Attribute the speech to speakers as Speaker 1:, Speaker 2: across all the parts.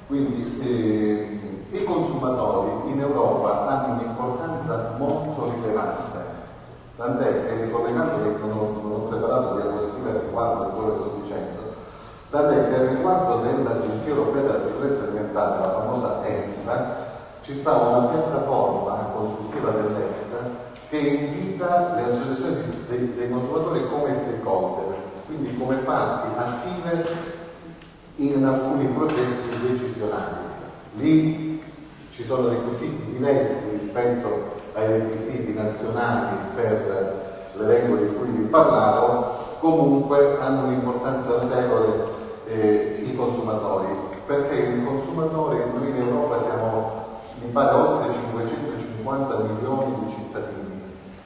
Speaker 1: Quindi i consumatori in Europa hanno un'importanza molto rilevante, tant'è che, ricollegando che non ho preparato diapositive riguardo a quello che sto dicendo, tant'è che a riguardo dell'Agenzia Europea della Sicurezza Alimentare, la famosa EFSA, ci sta una piattaforma consultiva dell'EFSA che invita le associazioni dei consumatori come stakeholder, quindi come parti attive in alcuni processi decisionali. Lì ci sono requisiti diversi rispetto ai requisiti nazionali per le regole di cui vi parlavo, comunque hanno un'importanza notevole i consumatori, perché i consumatori, noi in Europa siamo, mi pare, oltre 550 milioni di cittadini,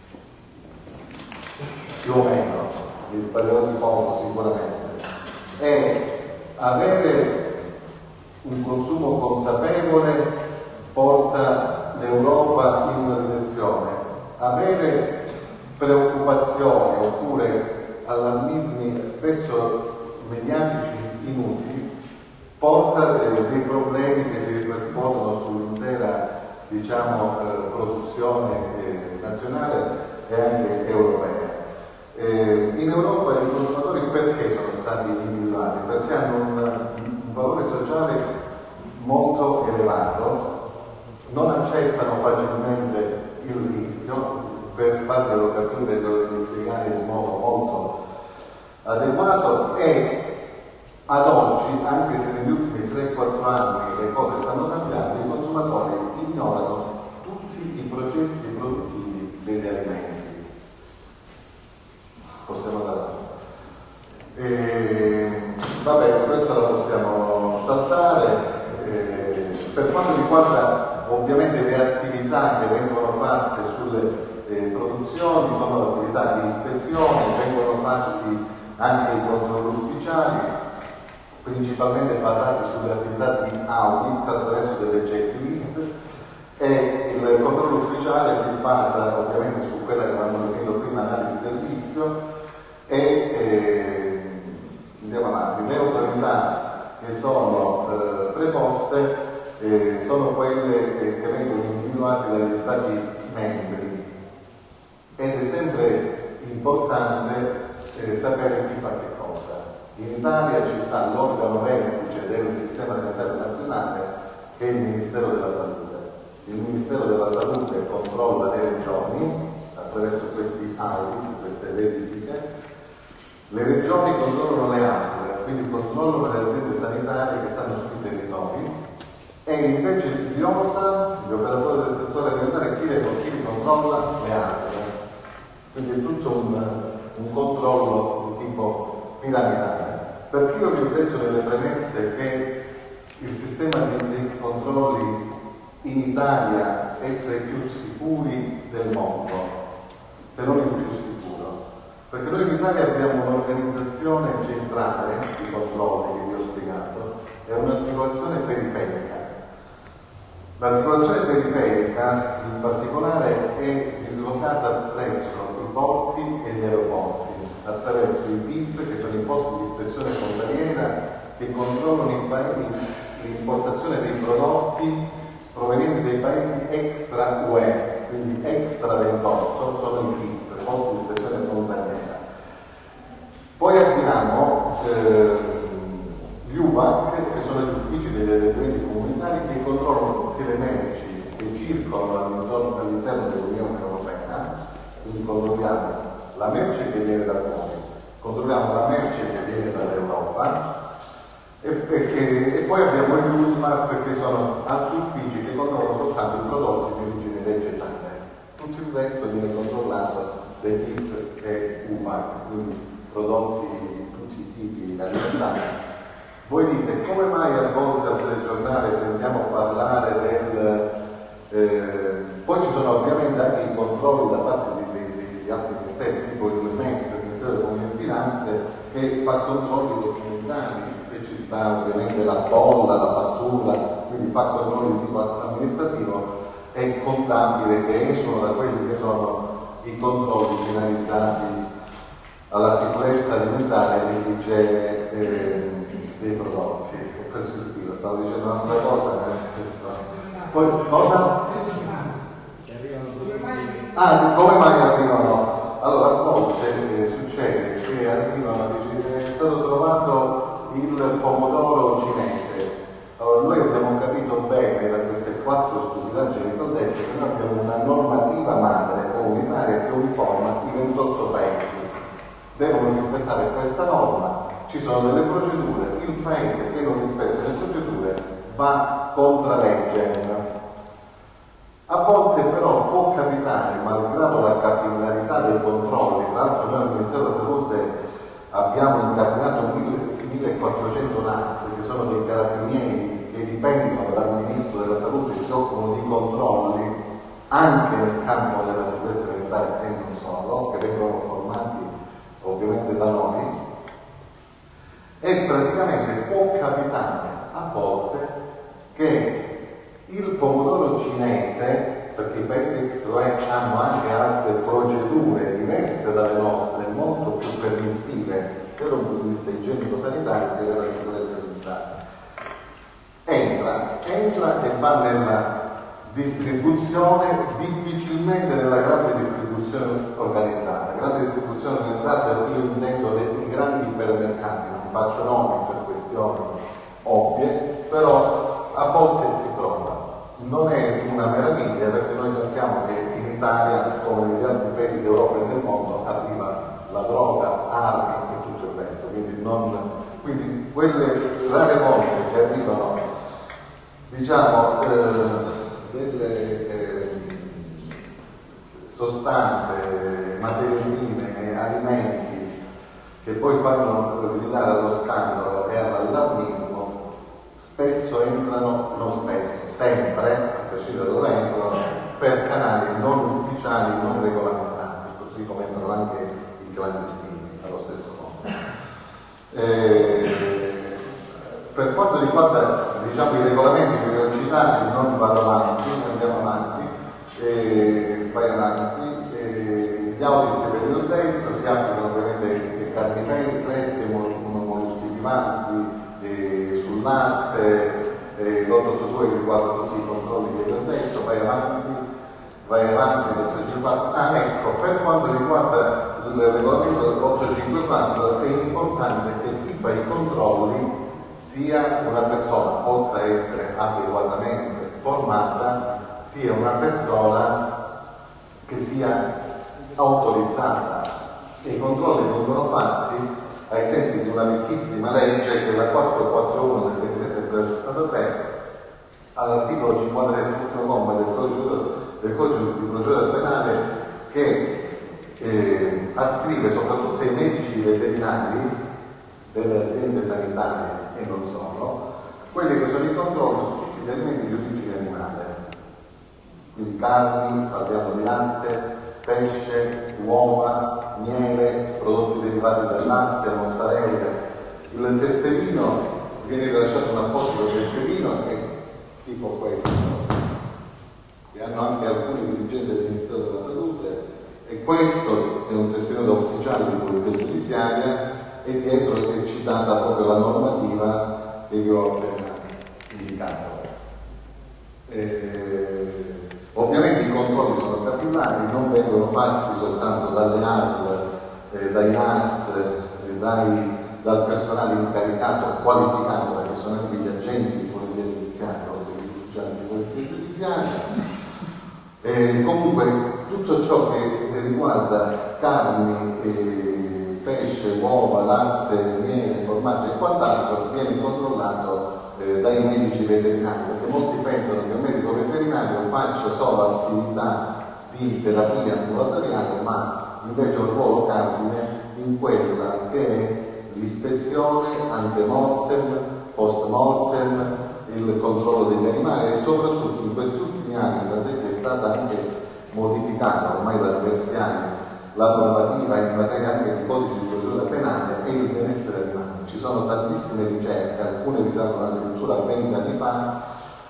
Speaker 1: più o meno, vi sbaglierò di poco sicuramente, e avere un consumo consapevole porta l'Europa in una direzione, avere preoccupazioni oppure allarmismi spesso mediatici inutili porta dei problemi che si ripercuotono sull'intera, diciamo, produzione nazionale e anche europea. In Europa i consumatori perché sono stati individuati? Perché hanno un valore sociale molto elevato, non accettano facilmente il rischio, per farvelo capire devo spiegare in modo molto adeguato, e ad oggi, anche se negli ultimi 3-4 anni le cose stanno cambiando, i consumatori ignorano tutti i processi produttivi degli alimenti. Possiamo andare. Vabbè, questa la possiamo saltare. Per quanto riguarda ovviamente le attività che vengono fatte sulle produzioni, sono attività di ispezione, vengono fatti anche i controlli ufficiali, principalmente basati sulle attività di audit attraverso delle checklist, e il controllo ufficiale si basa ovviamente su quella che abbiamo definito prima, analisi del rischio, e andiamo avanti. Le autorità che sono preposte sono quelle che vengono individuate dagli Stati membri, ed è sempre importante sapere chi fa che cosa. In Italia ci sta l'organo vertice del sistema sanitario nazionale, che è il Ministero della Salute. Il Ministero della Salute controlla le regioni attraverso questi audit, queste verifiche. Le regioni controllano le ASL, quindi controllano le aziende sanitarie che stanno sui territori, e invece gli OSA, gli operatori del settore alimentare, chi li controlla? Le ASL. Quindi è tutto un controllo di tipo piramidale. Perché io vi ho detto nelle premesse che il sistema dei controlli in Italia è tra i più sicuri del mondo, se non il più sicuro? Perché noi in Italia abbiamo un'organizzazione centrale di controlli che vi ho spiegato e un'articolazione periferica. L'articolazione periferica in particolare è dislocata presso i porti e gli aeroporti, attraverso i PIF, che sono i posti di ispezione frontaliera, che controllano l'importazione dei prodotti provenienti dai paesi extra UE, quindi extra 28, sono i PIF, posti di ispezione frontaliera. Poi abbiamo gli UVAC, che sono gli uffici degli adempimenti comunitari, che controllano tutte le merci che circolano all'interno dell'Unione Europea, quindi controlliamo la merce che viene da fuori, controlliamo la merce che viene dall'Europa, e poi abbiamo gli USMAP, che sono altri uffici che controllano soltanto i prodotti di origine vegetale. Tutto il resto viene controllato dai PIF e UVAC, quindi prodotti di tutti i tipi alimentari. Voi dite, come mai a volte al telegiornale sentiamo parlare poi ci sono ovviamente anche i controlli da parte di altri ministeri, tipo il MEF, il Ministero dell'Economia e Finanze, che fa controlli documentali, se ci sta ovviamente la bolla, la fattura, quindi fa controlli di tipo amministrativo e contabile, che esulano da quelli che sono i controlli finalizzati alla sicurezza alimentare e all'igiene dei prodotti. Questo stavo dicendo un'altra cosa. Poi cosa? Ah, come mai arrivano? Allora, a volte succede che arrivano, è stato trovato il pomodoro cinese. Allora, noi abbiamo capito bene da queste 4 stupidaggini che ho detto che noi abbiamo una normativa madre comunitaria che uniforma i 28 paesi. Devono rispettare questa norma, ci sono delle procedure, il paese che non rispetta le procedure va contra legge. A volte però può capitare, malgrado la capillarità dei controlli, tra l'altro noi al Ministero della Salute abbiamo incardinato 1400 NAS, che sono dei carabinieri che dipendono dal Ministro della Salute e si occupano di controlli anche nel campo della sicurezza alimentare e non solo, che vengono formati ovviamente da noi, e praticamente può capitare a volte che il pomodoro cinese, perché i paesi extraeuropei hanno anche altre procedure diverse dalle nostre, molto più permissive sia da un punto di vista igienico-sanitario che della sicurezza alimentare, entra e va nella distribuzione, difficilmente nella grande distribuzione organizzata. Grande distribuzione organizzata, io intendo i grandi ipermercati, non faccio nomi per questioni ovvie, però a volte si trova. Non è una meraviglia, perché noi sappiamo che in Italia, come negli altri paesi d'Europa e del mondo, arriva la droga, armi e tutto il resto, quindi quelle rare volte che arrivano, diciamo, delle sostanze, materie prime, alimenti che poi fanno gridare allo scandalo e all'allarmismo, spesso entrano, non spesso, sempre, a prescindere da dove entrano, per canali non ufficiali, non regolamentati, così come entrano anche i clandestini allo stesso modo. Per quanto riguarda, diciamo, i regolamenti che vi ho citati, non vado avanti, andiamo avanti, vai avanti. Gli audit per il dentro si applicano ovviamente carni fresche, molluschi vivanti, sul latte, l'882 che riguarda tutti i controlli che vi ho detto, vai avanti, l'854. Ah, ecco, per quanto riguarda il regolamento dell'854 è importante che chi fa i controlli sia una persona, oltre a essere adeguatamente formata, sia una persona che sia autorizzata. I controlli vengono fatti ai sensi di una vecchissima legge che è la 441 del 27 del 63, all'articolo 53, ultimo comma del codice di procedura penale, che ascrive soprattutto ai medici veterinari delle aziende sanitarie e non solo, quelli che sono i controlli su tutti gli alimenti di origine animale, quindi carni, parliamo di latte, pesce, uova, miele, prodotti derivati dal latte, mozzarella. Il tesserino viene rilasciato un apposito tesserino che è tipo questo, che hanno anche alcuni dirigenti del Ministero della Salute, e questo è un tesserino da ufficiale di polizia giudiziaria, e dietro è citata proprio la normativa che io ho appena indicato. Ovviamente i controlli sono capillari, non vengono fatti soltanto dalle ASL, dai NAS, dal personale incaricato, qualificato, perché sono anche gli agenti di polizia giudiziaria, oltre agli ufficiali di polizia giudiziaria. Comunque tutto ciò che riguarda carni, pesce, uova, latte, miele, formaggio e quant'altro viene controllato dai medici veterinari, perché molti pensano che un medico veterinario faccia solo attività di terapia ambulatoriale, ma invece ha un ruolo cardine in quella che è l'ispezione ante mortem, post mortem, il controllo degli animali, e soprattutto in questi ultimi anni, tant'è che è stata anche modificata ormai da diversi anni la normativa in materia anche di codice di procedura penale e il benessere animale. Ci sono tantissime ricerche, alcune risalgono addirittura a 20 anni fa,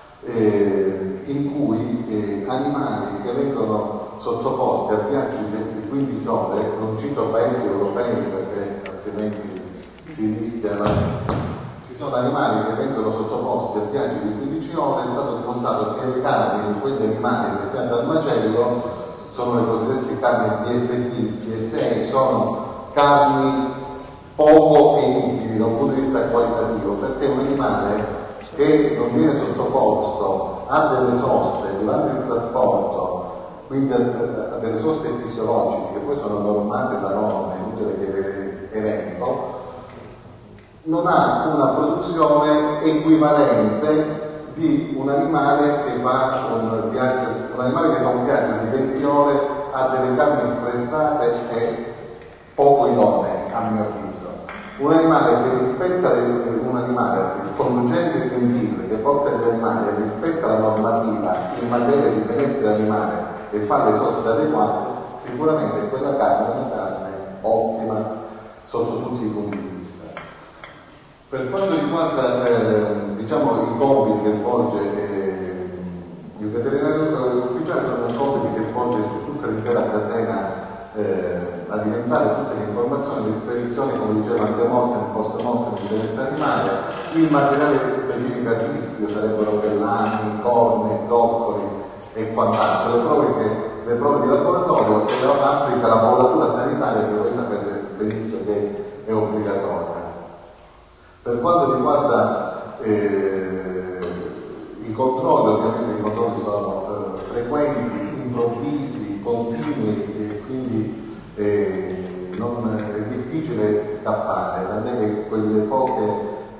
Speaker 1: in cui animali che vengono sottoposti a viaggi di 15 ore, non cito paesi europei perché altrimenti si rischia sono animali che vengono sottoposti a viaggi di 15 ore. È stato dimostrato che le carni di quegli animali destinati al macello sono le cosiddette carni DFT, PSA, sono carni poco edibili da un punto di vista qualitativo, perché un animale che non viene sottoposto a delle soste durante il trasporto, quindi a delle soste fisiologiche che poi sono normate da norme, inutile che ve le elenco, non ha una produzione equivalente di un animale che fa un viaggio, di 20 ore, ha delle carni stressate e poco idonee, a mio avviso. Un animale che rispetta un animale, il conducente gentile che porta gli animali e rispetta la normativa in materia di benessere animale e fa le soste adeguate, sicuramente quella carne è una carne ottima sotto tutti i punti di vista. Per quanto riguarda i compiti che svolge il veterinario ufficiale, sono compiti che svolge su tutta l'intera catena alimentare, tutte le informazioni, le spedizioni, come diceva anche mortem, post mortem di benessere animale, il materiale specifico a rischio sarebbero pellami, corne, zoccoli e quant'altro, le prove di laboratorio che applica la bollatura sanitaria, che voi sapete benissimo che è obbligatoria. Per quanto riguarda i controlli, ovviamente i controlli sono frequenti, improvvisi, continui, e quindi è difficile scappare, tant'è quelle poche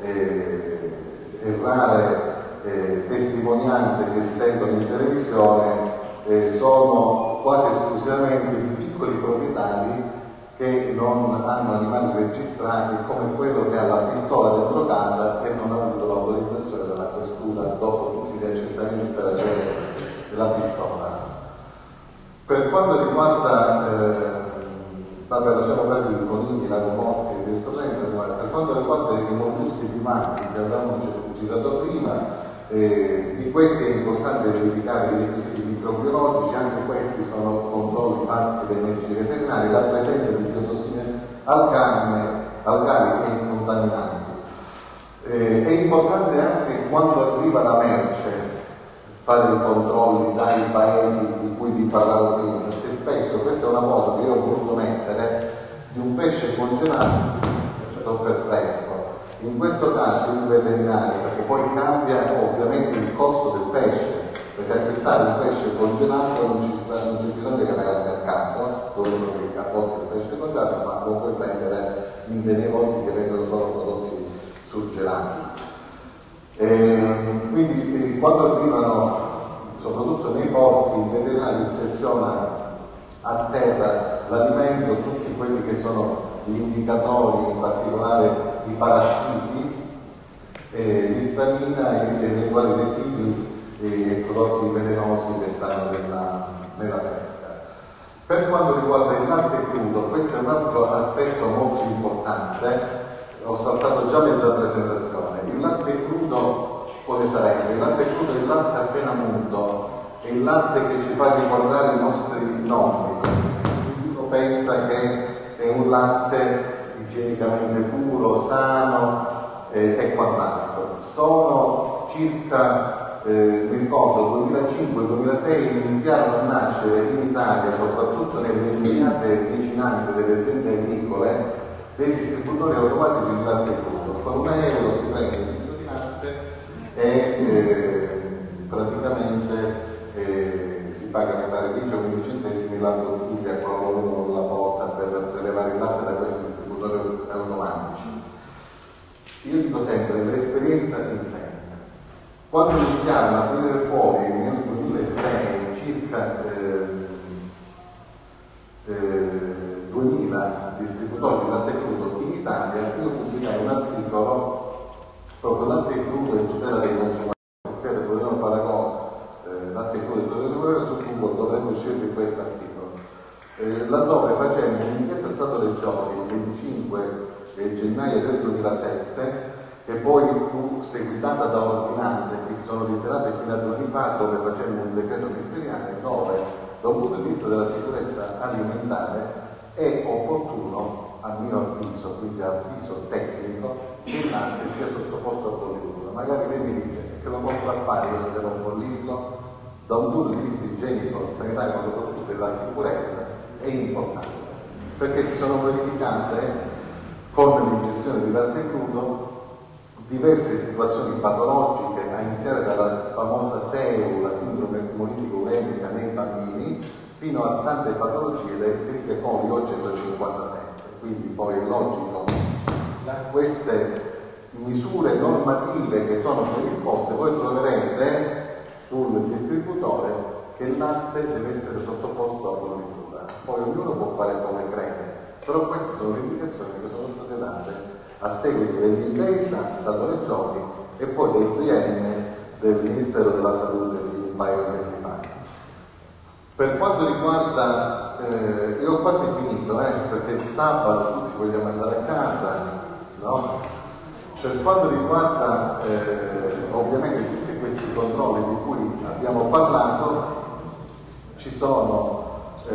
Speaker 1: e rare testimonianze che si sentono in televisione sono quasi esclusivamente di piccoli proprietari che non hanno animali registrati, come quello che ha la pistola dentro casa e non ha avuto l'autorizzazione della questura dopo tutti gli accertamenti per avere la pistola. Per quanto riguarda lasciamo perdere i conigli, lagomorfi e discorrenti, per quanto riguarda i molluschi primarchi che avevamo citato prima, di questi è importante verificare i requisiti microbiologici, anche questi sono controlli fatti dai medici veterinari, la presenza di biotossine alcali e contaminanti. È importante anche quando arriva la merce fare i controlli dai paesi di cui vi parlavo prima, perché spesso questa è una foto che io ho voluto mettere di un pesce congelato per fresco. In questo caso il veterinario, perché poi cambia ovviamente il costo del pesce, perché acquistare un pesce congelato non c'è bisogno che vai al mercato dove trovi a volte il pesce congelato, ma lo puoi prendere in dei negozi che vendono solo prodotti surgelati. Quindi quando arrivano, soprattutto nei porti, il veterinario ispeziona a terra l'alimento, tutti quelli che sono gli indicatori, in particolare i parassiti, l'istamina e eventuali residui e prodotti velenosi che stanno nella pesca. Per quanto riguarda il latte crudo, questo è un altro aspetto molto importante, ho saltato già mezza presentazione. Il latte crudo quale sarebbe? Il latte crudo è il latte appena munto, è il latte che ci fa ricordare i nostri nonni. Uno pensa che è un latte igienicamente puro, sano e quant'altro. Sono circa, mi ricordo, 2005-2006 iniziarono a nascere in Italia, soprattutto nelle immediate vicinanze delle aziende agricole, dei distributori automatici di latte crudo. Con €1 si prende il litro di latte e praticamente si paga mi pare 10 o 15 centesimi la bottiglia quando uno la porta per prelevare il latte da questi distributori automatici. Io dico sempre, l'esperienza insegna. Quando iniziarono a venire fuori nel 2006 circa 2000 distributori di latte crudo in Italia, io pubblicai un articolo proprio latte crudo e tutela dei consumatori. Sapete, Floriano Paragone, latte crudo e tutela dei consumatori, su Google dovremmo uscire questo articolo. Laddove facendo un'inchiesta Stato dei Giochi il 25 gennaio del 2007, che poi fu seguitata da ordinanze che si sono ritirate fino a 2 anni fa, dove facemmo un decreto ministeriale dove, da un punto di vista della sicurezza alimentare, è opportuno, a mio avviso, quindi a avviso tecnico, che il latte sia sottoposto a bollitura. Magari lei mi dice che lo compro al pari se devo bollirlo, da un punto di vista igienico, sanitario, ma soprattutto della sicurezza, è importante, perché si sono verificate con l'ingestione di latte crudo diverse situazioni patologiche, a iniziare dalla famosa SEU, la sindrome emolitico uremica nei bambini, fino a tante patologie da Escherichia coli oggi 157. Quindi poi è logico, da queste misure normative che sono predisposte, voi troverete sul distributore che il latte deve essere sottoposto a bollitura. Poi ognuno può fare come crede, però queste sono le indicazioni che sono state date a seguito dell'intesa Stato-Regioni e poi del PM del Ministero della Salute di un paio di anni fa. Per quanto riguarda, io ho quasi finito, perché il sabato tutti vogliamo andare a casa, no? Per quanto riguarda ovviamente tutti questi controlli di cui abbiamo parlato, ci sono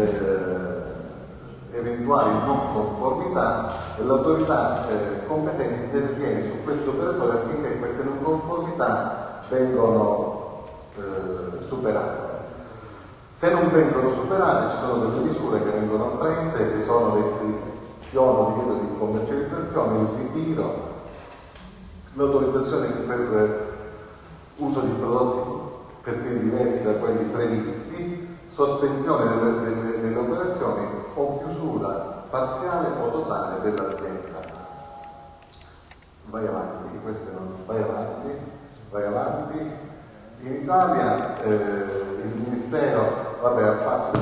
Speaker 1: eventuali non conformità e l'autorità competente interviene su questi operatori affinché queste non conformità vengano superate. Se non vengono superate ci sono delle misure che vengono prese, che sono l'estensione di divieto di commercializzazione, il ritiro, l'autorizzazione per uso di prodotti per fini diversi da quelli previsti, sospensione delle operazioni o chiusura parziale o totale dell'azienda. Vai avanti, queste non vai avanti. In Italia il Ministero ha fatto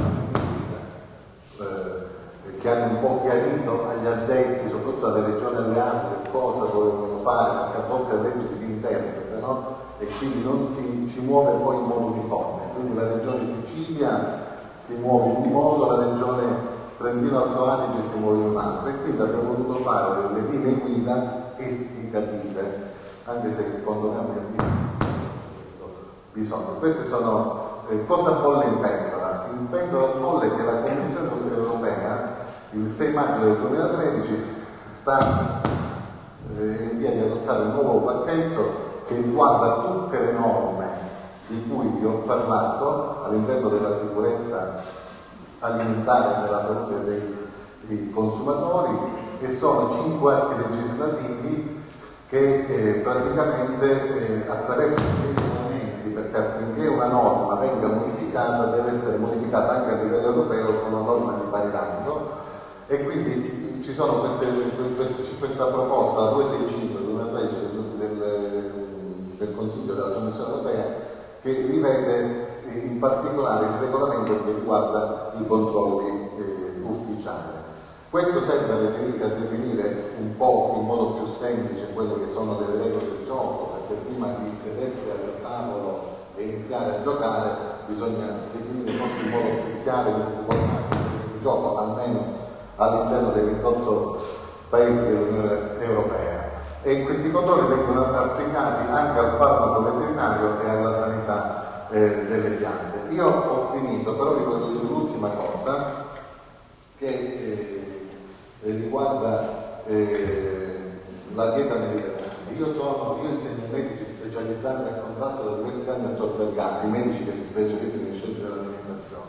Speaker 1: che hanno un po' chiarito agli addetti, soprattutto alle regioni e alle altre, cosa dovevano fare, perché a volte la legge si interpreta, no? E quindi non si muove poi in modo uniforme. Quindi la regione Sicilia si muove in un modo, la regione Trentino Alto Adige si muove in un altro, e quindi abbiamo dovuto fare delle linee guida esplicative, anche se secondo me abbiamo bisogno. Queste sono cosa bolle in pentola. In pentola bolle che la Commissione europea il 6 maggio del 2013 sta in via di adottare un nuovo pacchetto che riguarda tutte le norme di cui vi ho parlato all'interno della sicurezza alimentare e della salute dei consumatori, e sono 5 atti legislativi che praticamente attraverso dei regolamenti, perché affinché una norma venga modificata deve essere modificata anche a livello europeo con una norma di pari rango, e quindi ci sono questa proposta, la 265-2013 del Consiglio della Commissione europea, che rivede in particolare il regolamento che riguarda i controlli ufficiali. Questo serve a definire un po' in modo più semplice quelle che sono le regole del gioco, perché prima di sedersi al tavolo e iniziare a giocare bisogna definire forse in modo più chiaro il gioco, almeno all'interno dei 28 paesi dell'Unione Europea. E questi controlli vengono applicati anche al farmaco veterinario e alla sanità delle piante. Io ho finito, però vi voglio dire l'ultima cosa che riguarda la dieta mediterranea. Io insegno medici specializzati a contratto da diversi anni a Tor Vergata, i medici che si specializzano in scienze dell'alimentazione.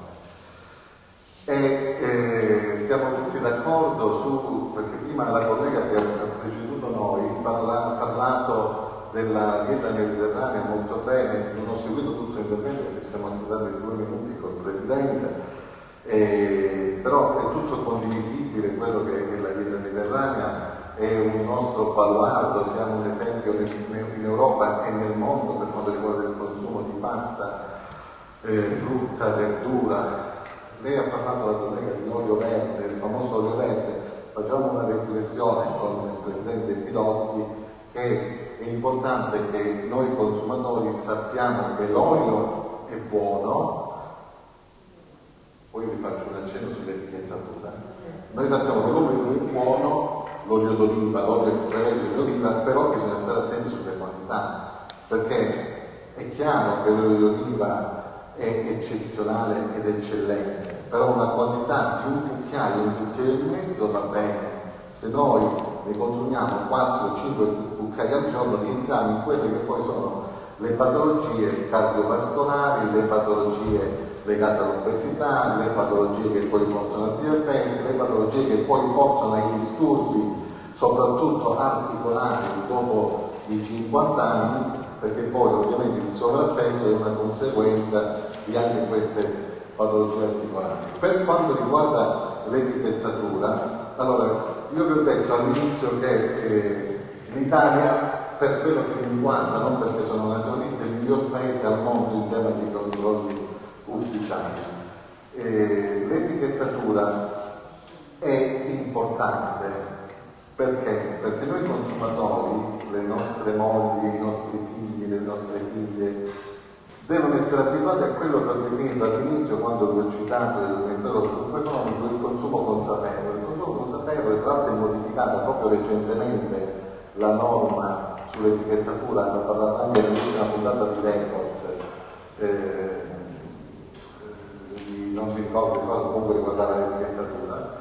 Speaker 1: E siamo tutti d'accordo perché prima la collega che ha preceduto noi ha parlato della dieta mediterranea molto bene, non ho seguito tutto l'intervento perché siamo stati 2 minuti col Presidente, però è tutto condivisibile quello che è la dieta mediterranea, è un nostro baluardo, siamo un esempio in Europa e nel mondo per quanto riguarda il consumo di pasta, frutta, verdura. Lei ha parlato, la collega, di olio verde, il famoso olio verde. Facciamo una riflessione con il Presidente Pidotti che è importante che noi consumatori sappiamo che l'olio è buono, poi vi faccio un accenno sull'etichettatura. Noi sappiamo che l'olio è buono, l'olio d'oliva, l'olio extravergine di oliva, però bisogna stare attenti sulle quantità, perché è chiaro che l'olio d'oliva è eccezionale ed eccellente, però una quantità di un cucchiaio e mezzo va bene. Se noi ne consumiamo 4 o 5 cucchiai al giorno, rientriamo in quelle che poi sono le patologie cardiovascolari, le patologie legate all'obesità, le patologie che poi portano al diabete, le patologie che poi portano ai disturbi, soprattutto articolari, dopo i 50 anni, perché poi ovviamente il sovrappeso è una conseguenza di anche queste patologie articolari. Per quanto riguarda l'etichettatura, allora io vi ho detto all'inizio che l'Italia, per quello che mi riguarda, non perché sono nazionalista, è il miglior paese al mondo in tema di controlli ufficiali. L'etichettatura è importante perché? Perché noi consumatori, le nostre mogli, i nostri figli, le nostre figlie, devono essere abituati a quello che ho definito all'inizio, quando vi ho citato del Ministero dello Sviluppo Economico, il consumo consapevole. Il consumo consapevole, tra l'altro, è modificata proprio recentemente la norma sull'etichettatura, hanno parlato anche nell'ultima puntata di Report, non mi ricordo di cosa, comunque riguardava l'etichettatura.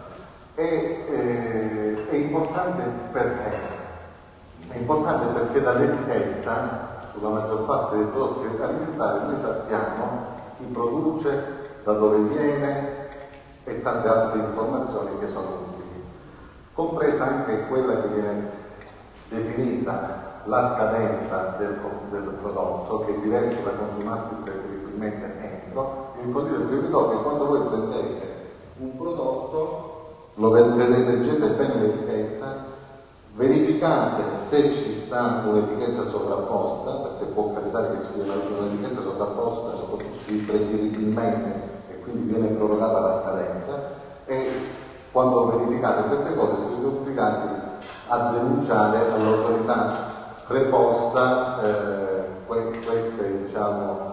Speaker 1: È importante perché? È importante perché dall'etichetta, sulla maggior parte dei prodotti alimentari, noi sappiamo chi produce, da dove viene e tante altre informazioni che sono utili, compresa anche quella che viene definita la scadenza del prodotto, che è diverso da consumarsi preferibilmente entro. Il consiglio che vi do è che quando voi prendete un prodotto, lo leggete bene l'etichetta, verificate se ci sta un'etichetta sovrapposta, perché può capitare che ci sia un'etichetta sovrapposta, soprattutto sui preferibilmente, e quindi viene prorogata la scadenza, e quando verificate queste cose siete obbligati a denunciare all'autorità preposta queste, diciamo,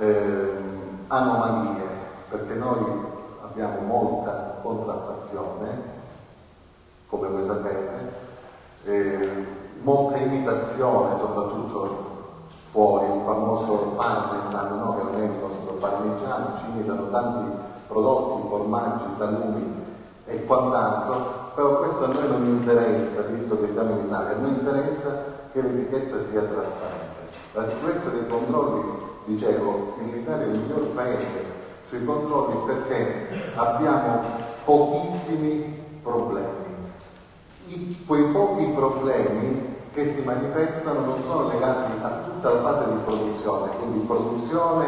Speaker 1: anomalie, perché noi abbiamo molta contraffazione, come voi sapete, molta imitazione, soprattutto fuori, il famoso parmesan, no? Che non è il nostro parmigiano, ci imitano tanti prodotti, formaggi, salumi e quant'altro, però questo a noi non interessa, visto che siamo in Italia, a noi interessa che l'etichetta sia trasparente. La sicurezza dei controlli, dicevo, in Italia è il miglior paese sui controlli perché abbiamo pochissimi problemi. Quei pochi problemi che si manifestano non sono legati a tutta la fase di produzione, quindi produzione,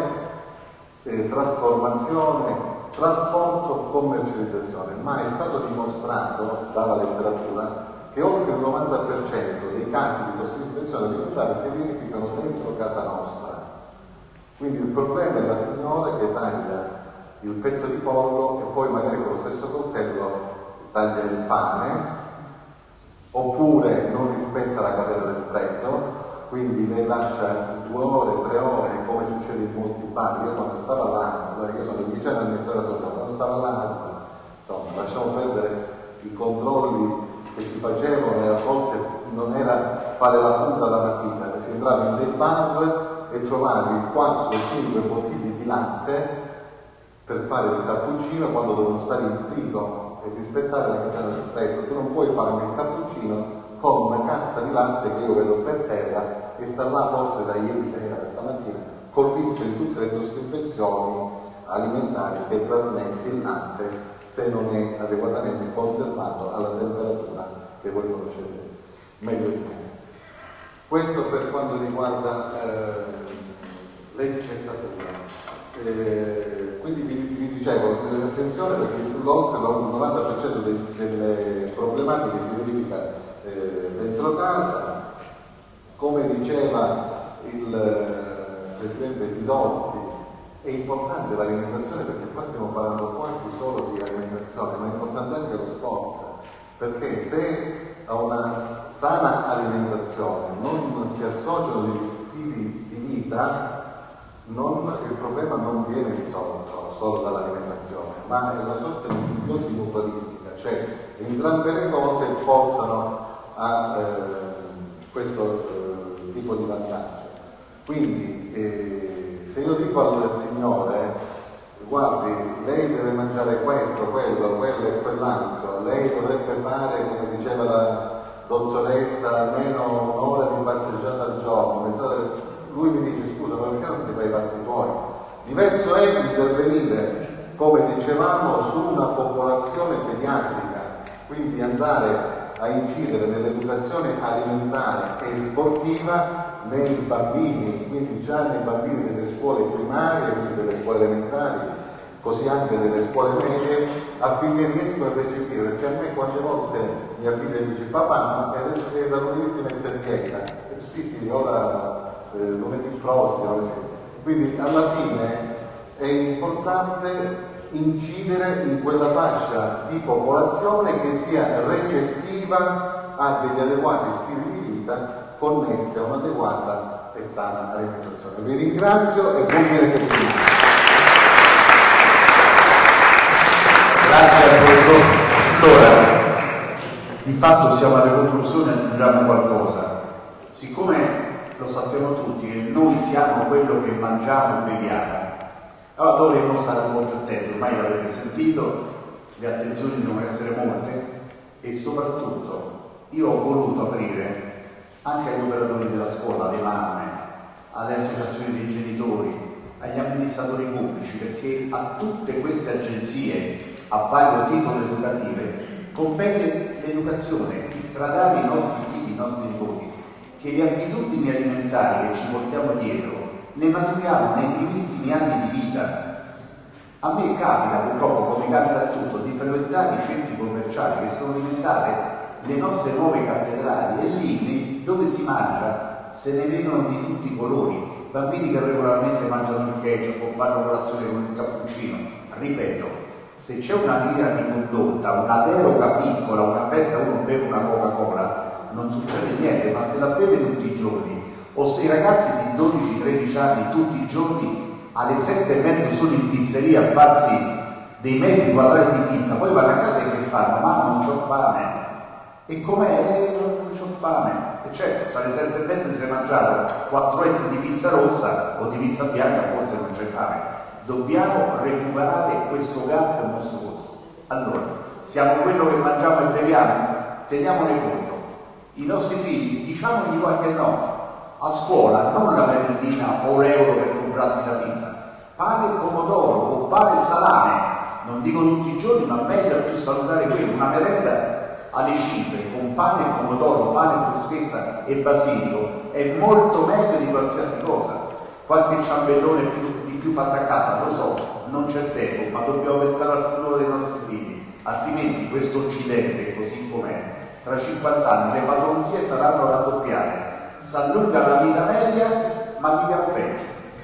Speaker 1: trasformazione, trasporto, commercializzazione, ma è stato dimostrato dalla letteratura che oltre il 90% dei casi di tossificazione alimentare si verificano dentro casa nostra. Quindi il problema è la signora che taglia il petto di pollo e poi magari con lo stesso coltello taglia il pane, oppure non rispetta la catena del freddo, quindi le lascia 2 ore, 3 ore, come succede in molti bar. Io quando stavo all'ASL, io sono vicino al Ministero della Salute, quando stavo all'ASL, insomma, lasciamo perdere i controlli che si facevano, e a volte non era fare la punta alla mattina, si entrava in dei bar e trovavi 4 o 5 bottiglie di latte per fare il cappuccino quando devono stare in frigo e rispettare la catena del freddo. Tu non puoi farmi il cappuccino con una cassa di latte che io vedo per terra e sta là forse da ieri sera, questa mattina, col rischio di tutte le tossificazioni alimentari che trasmette il latte se non è adeguatamente conservato alla temperatura che voi conoscete meglio di me. Questo per quanto riguarda l'etichettatura. Quindi vi dicevo, attenzione perché oltre il 90% delle problematiche si verifica dentro casa. Come diceva il Presidente Ridotti, è importante l'alimentazione perché qua stiamo parlando quasi solo di alimentazione, ma è importante anche lo sport, perché se a una sana alimentazione non si associano degli stili di vita, il problema non viene risolto solo dall'alimentazione, ma è una sorta di simbiosi mutualistica, cioè entrambe le cose portano a questo tipo di vantaggio. Quindi se io dico al Signore, guardi, lei deve mangiare questo, quello e quell'altro, lei dovrebbe fare, come diceva dottoressa, almeno un'ora di passeggiata al giorno, mezz'ora, lui mi dice scusa, ma perché non ti fai i fatti tuoi? Diverso è intervenire, come dicevamo, su una popolazione pediatrica, quindi andare a incidere nell'educazione alimentare e sportiva nei bambini, quindi già nei bambini delle scuole primarie, quindi delle scuole elementari, così anche delle scuole medie, affinché riescono a recepire, perché a me qualche volta mia figlia dice papà, ma è da lunedì mezza dieta, sì, ora lunedì prossimo, quindi alla fine è importante incidere in quella fascia di popolazione che sia recettiva a degli adeguati stili di vita connessi a un'adeguata e sana alimentazione. Vi ringrazio e buon fine settimana.
Speaker 2: Grazie al professor. Allora, di fatto siamo alle conclusioni, aggiungiamo qualcosa. Siccome lo sappiamo tutti che noi siamo quello che mangiamo e beviamo, allora dovremmo stare molto attenti, ormai l'avete sentito, le attenzioni devono essere molte e soprattutto io ho voluto aprire anche agli operatori della scuola, alle mamme, alle associazioni dei genitori, agli amministratori pubblici, perché a tutte queste agenzie a vario titolo educative compete l'educazione, istradare i nostri figli, i nostri nipoti, che le abitudini alimentari che ci portiamo dietro le maturiamo nei primissimi anni di vita. A me capita, purtroppo, come capita a tutto, di frequentare i centri commerciali che sono diventate le nostre nuove cattedrali, e lì dove si mangia se ne vedono di tutti i colori, bambini che regolarmente mangiano il ketchup o fanno colazione con il cappuccino. Ripeto, se c'è una linea di condotta, una deroga piccola, una festa, uno beve una Coca-Cola, non succede niente, ma se la beve tutti i giorni, o se i ragazzi di 12-13 anni tutti i giorni alle 7:30 sono in pizzeria a farsi dei metri quadrati di pizza, poi vanno a casa e che fanno? Ma non c'ho fame. E com'è? Non c'ho fame. E certo, se alle 7:30 si è mangiato 4 etti di pizza rossa o di pizza bianca, forse non c'è fame. Dobbiamo recuperare questo gap mostruoso. Allora, siamo quello che mangiamo e beviamo? Teniamone conto. I nostri figli, diciamogli qualche no. A scuola non la merendina o l'euro per comprarsi la pizza, pane e pomodoro o pane e salame, non dico tutti i giorni, ma meglio più salutare quello, una merenda alle 5 con pane e pomodoro, pane, bruschezza e basilico è molto meglio di qualsiasi cosa. Qualche ciambellone di più fatto a casa, lo so, non c'è tempo, ma dobbiamo pensare al futuro dei nostri figli, altrimenti questo Occidente così com'è, tra 50 anni le patologie saranno raddoppiate. Si allunga la vita media, ma viviamo peggio.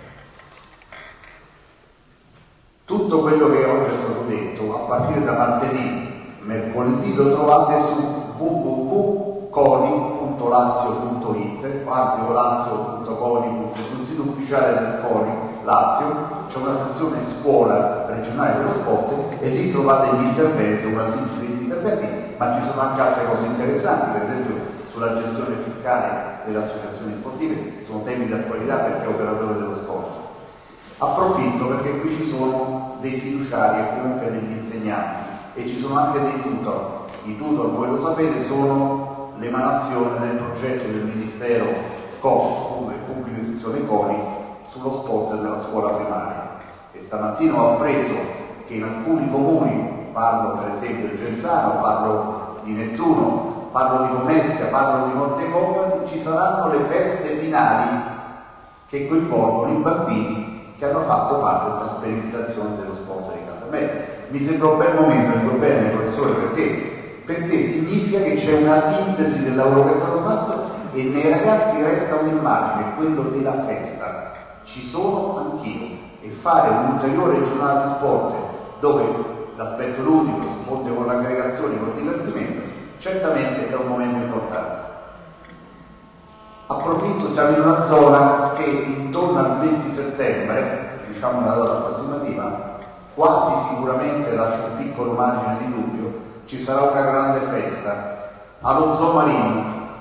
Speaker 2: Tutto quello che oggi è stato detto, a partire da martedì, mercoledì, lo trovate su www.coni.lazio.it, anzi lazio.coni.it, sul sito ufficiale del CONI Lazio. C'è una sezione scuola regionale dello sport e lì trovate gli interventi, una sintesi degli interventi, ma ci sono anche altre cose interessanti, per esempio sulla gestione fiscale delle associazioni sportive, sono temi di attualità per chi è operatore dello sport. Approfitto perché qui ci sono dei fiduciari e comunque degli insegnanti e ci sono anche dei tutor. I tutor, voi lo sapete, sono l'emanazione del progetto del Ministero Pubblica Istruzione CONI sullo sport nella scuola primaria. E stamattina ho appreso che in alcuni comuni, parlo per esempio di Genzano, parlo di Nettuno, parlo di Pomezia, parlo di Montecopiolo, ci saranno le feste finali che coinvolgono i bambini che hanno fatto parte della sperimentazione dello sport di casa. Beh, mi sembra un bel momento, dico bene professore, perché significa che c'è una sintesi del lavoro che è stato fatto e nei ragazzi resta un'immagine, quello della festa. Ci sono anch'io, e fare un ulteriore giornata di sport dove l'aspetto ludico si fonde con l'aggregazione, con il divertimento, certamente è un momento importante. Approfitto, siamo in una zona che intorno al 20 settembre, diciamo una data approssimativa, quasi sicuramente lascia un piccolo margine di dubbio, ci sarà una grande festa allo Zoo Marino.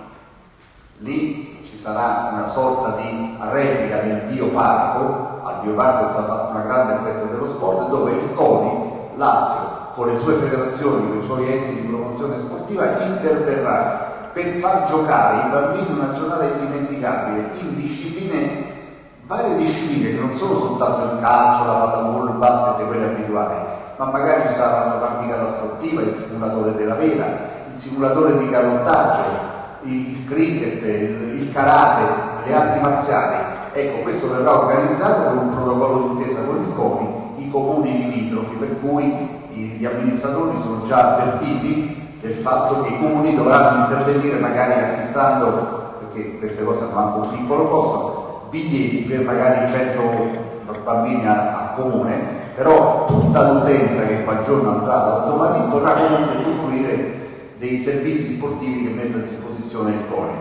Speaker 2: Lì ci sarà una sorta di replica del bioparco. Al bioparco è stata fatta una grande festa dello sport dove il CONI Lazio, con le sue federazioni, con i suoi enti di promozione sportiva, interverrà per far giocare i bambini una giornata indimenticabile in discipline, varie discipline che non sono soltanto il calcio, la pallavolo, il basket, quelle abituali, ma magari ci sarà l'arrampicata sportiva, il simulatore della vela, il simulatore di canottaggio, il cricket, il karate, le arti marziali. Ecco, questo verrà organizzato con un protocollo d'intesa con il CONI, i comuni limitrofi, per cui gli amministratori sono già avvertiti del fatto che i comuni dovranno intervenire magari acquistando, perché queste cose hanno anche un piccolo costo, biglietti per magari 100 bambini a comune, però tutta l'utenza che quel giorno andrà da zona lì potrà comunque usufruire dei servizi sportivi che mette a disposizione il CONI.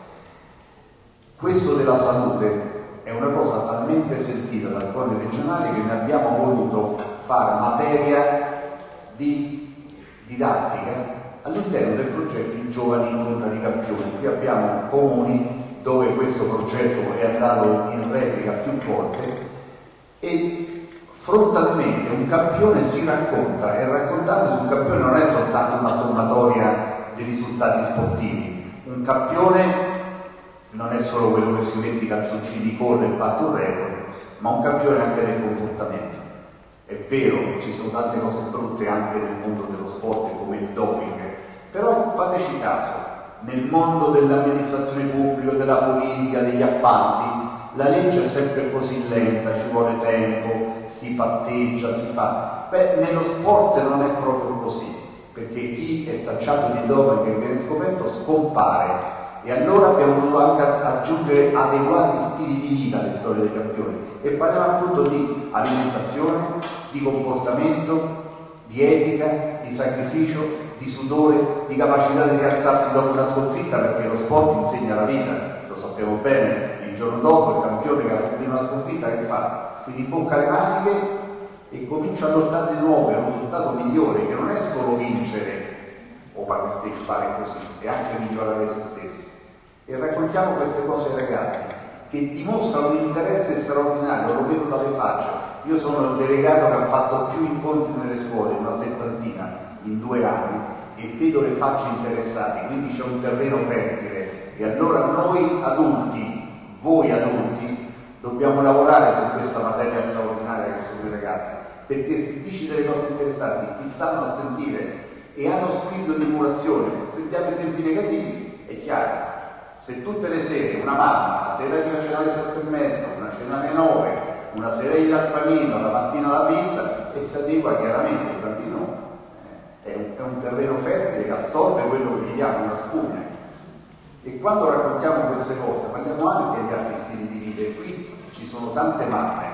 Speaker 2: Questo della salute è una cosa talmente sentita dal CONI regionale che ne abbiamo voluto fare materia di didattica all'interno del progetto I Giovani incontrano i campioni. Qui abbiamo comuni dove questo progetto è andato in replica più volte e frontalmente un campione si racconta, e raccontando su un campione non è soltanto una sommatoria dei risultati sportivi. Un campione non è solo quello che si mette i calzoncini di coda e batte un record, ma un campione anche nel comportamento. È vero, ci sono tante cose brutte anche nel mondo dello sport come il doping, però fateci caso, nel mondo dell'amministrazione pubblica, della politica, degli appalti, la legge è sempre così lenta, ci vuole tempo, si patteggia, si fa. Beh, nello sport non è proprio così, perché chi è tracciato di doping e viene scoperto scompare. E allora abbiamo dovuto anche aggiungere adeguati stili di vita alle storie dei campioni. E parliamo appunto di alimentazione, di comportamento, di etica, di sacrificio, di sudore, di capacità di rialzarsi dopo una sconfitta, perché lo sport insegna la vita, lo sappiamo bene. Il giorno dopo il campione che ha subito una sconfitta che fa? Si ribocca le maniche e comincia a lottare di nuovo per un risultato migliore, che non è solo vincere o partecipare così, è anche migliorare se stessi. E raccontiamo queste cose ai ragazzi che dimostrano un interesse straordinario, lo vedo dalle facce. Io sono il delegato che ha fatto più incontri nelle scuole, una settantina in 2 anni, e vedo le facce interessate, quindi c'è un terreno fertile. E allora noi adulti, voi adulti, dobbiamo lavorare su questa materia straordinaria che sono i ragazzi, perché se dici delle cose interessanti ti stanno a sentire e hanno spirito di emulazione. Sentiamo esempi negativi, è chiaro. Se tutte le sere una mamma, la sera gli fa cena alle 7:30, una cena alle 9, una sera gli dà il panino, la mattina la pizza, e si adegua chiaramente, il bambino è un terreno fertile che assorbe quello che gli diamo, una spugna. E quando raccontiamo queste cose parliamo anche di altri stili di vita, e qui ci sono tante mamme.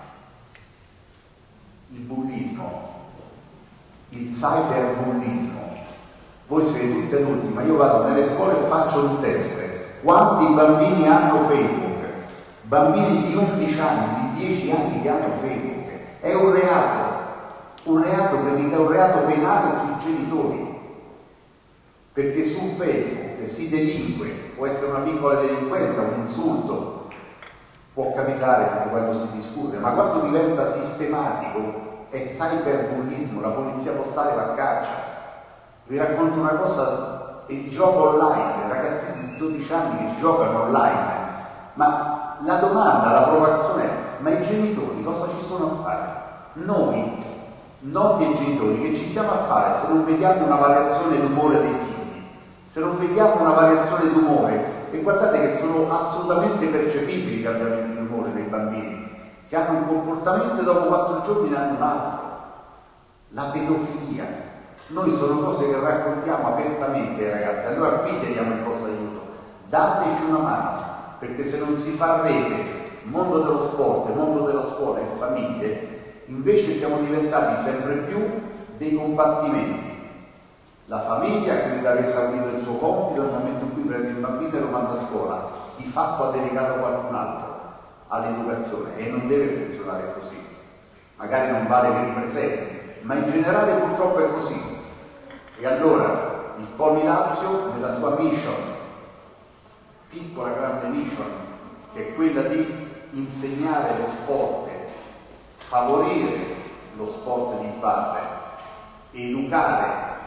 Speaker 2: Il bullismo, il cyberbullismo. Voi siete tutti adulti, ma io vado nelle scuole e faccio un test. Quanti bambini hanno Facebook? Bambini di 11 anni, di 10 anni che hanno Facebook. È un reato che rica un reato penale sui genitori. Perché su Facebook si delinque, può essere una piccola delinquenza, un insulto, può capitare anche quando si discute, ma quando diventa sistematico è cyberbullismo, la polizia postale va a caccia. Vi racconto una cosa. Il gioco online, ragazzi di 12 anni che giocano online, ma la domanda, la provocazione è: ma i genitori cosa ci sono a fare? Noi, nonni e genitori, che ci siamo a fare se non vediamo una variazione d'umore dei figli, se non vediamo una variazione d'umore? E guardate che sono assolutamente percepibili i cambiamenti d'umore dei bambini, che hanno un comportamento e dopo 4 giorni ne hanno un altro. La pedofilia. Noi sono cose che raccontiamo apertamente ai ragazzi, allora qui chiediamo il vostro aiuto, dateci una mano, perché se non si fa rete, mondo dello sport, mondo della scuola e famiglie, invece siamo diventati sempre più dei compartimenti. La famiglia che deve aver esaurito il suo compito nel momento in cui prende il bambino e lo manda a scuola, di fatto ha delegato qualcun altro all'educazione, e non deve funzionare così. Magari non vale per i presenti, ma in generale purtroppo è così. E allora il CONI Lazio nella sua mission, piccola grande mission, che è quella di insegnare lo sport, favorire lo sport di base, educare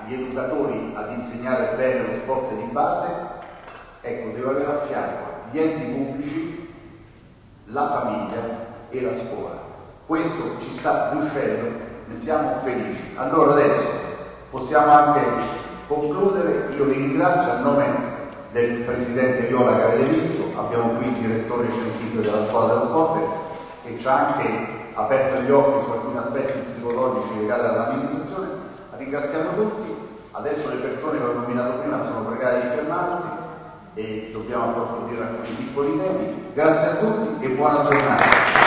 Speaker 2: gli educatori ad insegnare bene lo sport di base, ecco, deve avere a fianco gli enti pubblici, la famiglia e la scuola. Questo ci sta riuscendo, ne siamo felici. Allora adesso possiamo anche concludere. Io vi ringrazio a nome del Presidente Viola che avete visto, abbiamo qui il direttore scientifico della scuola dello sport che ci ha anche aperto gli occhi su alcuni aspetti psicologici legati all'amministrazione. Ringraziamo tutti. Adesso le persone che ho nominato prima sono pregate di fermarsi e dobbiamo approfondire alcuni piccoli temi. Grazie a tutti e buona giornata.